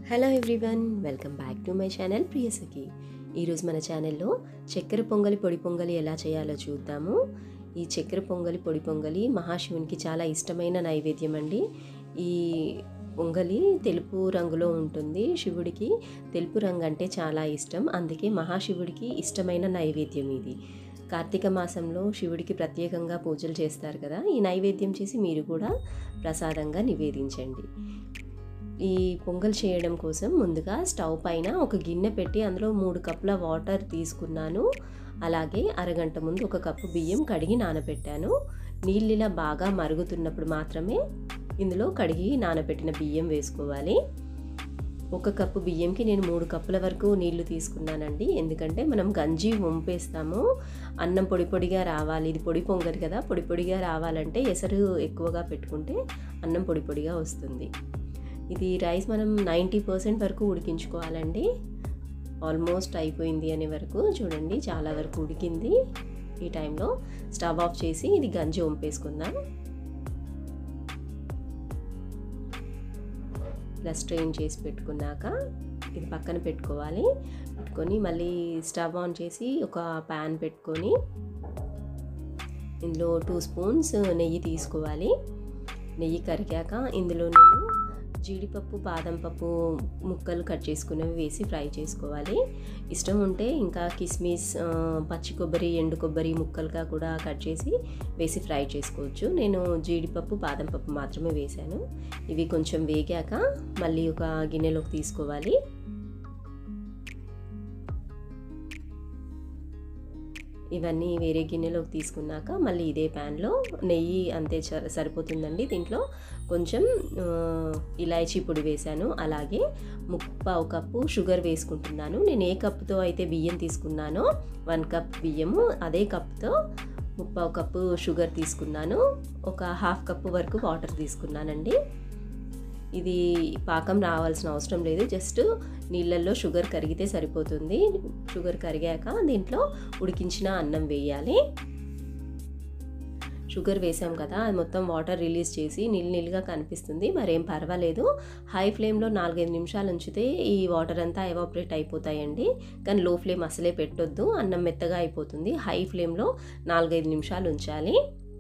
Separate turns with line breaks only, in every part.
Hello everyone, welcome back to my channel Priyasakhi. ఈరోజు మన ఛానల్లో చక్కెర పొంగలి పొడి పొంగలి ఎలా చేయాలో చూద్దాము. ఈ చక్కెర పొంగలి పొడి పొంగలి మహాశివునికి చాలా ఇష్టమైన నైవేద్యం అండి. ఈ పొంగలి తెలుపు రంగులో ఉంటుంది. శివుడికి తెలుపు రంగు అంటే చాలా ఇష్టం, అందుకే మహాశివుడికి ఇష్టమైన నైవేద్యం ఇది. కార్తీక మాసంలో శివుడికి ప్రత్యేకంగా పూజలు చేస్తారు కదా, ఈ నైవేద్యం చేసి మీరు కూడా ప్రసాదంగా నివేదించండి. ఈ పొంగల్ చేయడం కోసం ముందుగా స్టవ్ పైన ఒక గిన్నె పెట్టి అందులో 3 కప్పుల వాటర్ తీసుకున్నాను. అలాగే అరగంట ముందు 1 కప్పు బియ్యం కడిగి నానబెట్టాను. నీళ్ళు ఇలా బాగా మరుగుతున్నప్పుడు మాత్రమే ఇందులో కడిగి నానబెట్టిన బియ్యం వేసుకోవాలి. 1 కప్పు బియ్యంకి నేను 3 కప్పుల వరకు నీళ్లు తీసుకున్నానండి. ఎందుకంటే మనం గంజి వంపేస్తాము, అన్నం పొడి పొడిగా రావాలి. ఇది పొడి పొంగలి కదా, పొడి పొడిగా రావాలంటే ఎసరు ఎక్కువగా పెట్టుకుంటే అన్నం పొడి పొడిగా వస్తుంది. ఇది రైస్ మనం 90% వరకు ఉడికించుకోవాలండి. ఆల్మోస్ట్ అయిపోయింది అనే వరకు చూడండి, చాలా వరకు ఉడికింది. ఈ టైంలో స్టవ్ ఆఫ్ చేసి ఇది గంజి వంపేసుకుందాం. ఇలా స్ట్రెయిన్ చేసి పెట్టుకున్నాక ఇది పక్కన పెట్టుకోవాలి. పెట్టుకొని మళ్ళీ స్టవ్ ఆన్ చేసి ఒక ప్యాన్ పెట్టుకొని ఇందులో 2 స్పూన్స్ నెయ్యి తీసుకోవాలి. నెయ్యి కరిగాక ఇందులో నేను జీడిపప్పు, బాదం పప్పు ముక్కలు కట్ చేసుకునేవి వేసి ఫ్రై చేసుకోవాలి. ఇష్టం ఉంటే ఇంకా కిస్మిస్, పచ్చి కొబ్బరి, ఎండు కొబ్బరి ముక్కలుగా కూడా కట్ చేసి వేసి ఫ్రై చేసుకోవచ్చు. నేను జీడిపప్పు, బాదం పప్పు మాత్రమే వేశాను. ఇవి కొంచెం వేగాక మళ్ళీ ఒక గిన్నెలోకి తీసుకోవాలి. ఇవన్నీ వేరే గిన్నెలోకి తీసుకున్నాక మళ్ళీ ఇదే ప్యాన్లో నెయ్యి అంతే సరిపోతుందండి. దీంట్లో కొంచెం ఇలాచీ పొడి వేశాను. అలాగే 1/4 కప్పు షుగర్ వేసుకుంటున్నాను. నేను ఏ కప్పుతో అయితే బియ్యం తీసుకున్నానో 1 కప్ బియ్యము, అదే కప్తో 1/4 కప్పు షుగర్ తీసుకున్నాను. ఒక 1/2 కప్పు వరకు వాటర్ తీసుకున్నానండి. ఇది పాకం రావాల్సిన అవసరం లేదు, జస్ట్ నీళ్ళల్లో షుగర్ కరిగితే సరిపోతుంది. షుగర్ కరిగాక దీంట్లో ఉడికించిన అన్నం వేయాలి. షుగర్ వేసాం కదా, అది మొత్తం వాటర్ రిలీజ్ చేసి నీళ్ళగా కనిపిస్తుంది, మరేం పర్వాలేదు. హై ఫ్లేమ్లో 4-5 నిమిషాలు ఉంచితే ఈ వాటర్ అంతా ఎవాపరేట్ అయిపోతాయండి. కానీ లో ఫ్లేమ్ అసలే పెట్టొద్దు, అన్నం మెత్తగా అయిపోతుంది. హై ఫ్లేమ్లో 4-5 నిమిషాలు ఉంచాలి.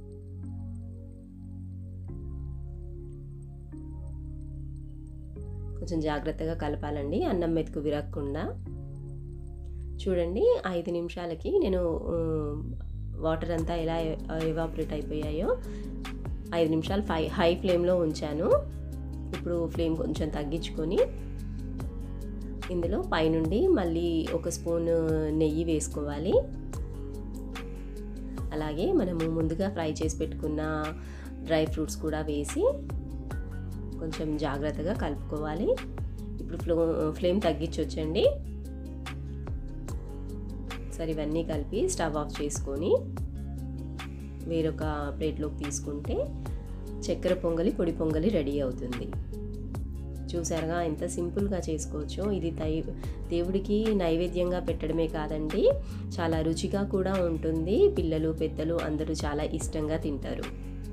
కొంచెం జాగ్రత్తగా కలపాలండి, అన్నం మెతుకు విరగకుండా. చూడండి, 5 నిమిషాలకి నేను వాటర్ అంతా ఎలా ఎవాపరేట్ అయిపోయాయో 5 నిమిషాలు హై ఫ్లేమ్లో ఉంచాను. ఇప్పుడు ఫ్లేమ్ కొంచెం తగ్గించుకొని ఇందులో పైనుండి మళ్ళీ 1 స్పూన్ నెయ్యి వేసుకోవాలి. అలాగే మనము ముందుగా ఫ్రై చేసి పెట్టుకున్న డ్రై ఫ్రూట్స్ కూడా వేసి కొంచెం జాగ్రత్తగా కలుపుకోవాలి. ఇప్పుడు ఫ్లేమ్ తగ్గించొచ్చండి. సరే, ఇవన్నీ కలిపి స్టవ్ ఆఫ్ చేసుకొని వేరొక ప్లేట్లోకి తీసుకుంటే చక్కెర పొంగలి పొడి పొంగలి రెడీ అవుతుంది. చూసారుగా ఎంత సింపుల్గా చేసుకోవచ్చో. ఇది దేవుడికి నైవేద్యంగా పెట్టడమే కాదండి, చాలా రుచిగా కూడా ఉంటుంది. పిల్లలు, పెద్దలు అందరూ చాలా ఇష్టంగా తింటారు.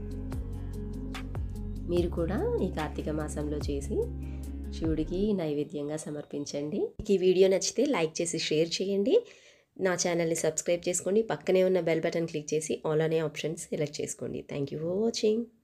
మీరు కూడా ఈ కార్తీక మాసంలో చేసి శివుడికి నైవేద్యంగా సమర్పించండి. ఈ వీడియో నచ్చితే లైక్ చేసి షేర్ చేయండి. నా ఛానల్ని సబ్స్క్రైబ్ చేసుకోండి. పక్కనే ఉన్న బెల్ బటన్ క్లిక్ చేసి ఆల్ అనే ఆప్షన్ సెలెక్ట్ చేసుకోండి. Thank you for watching.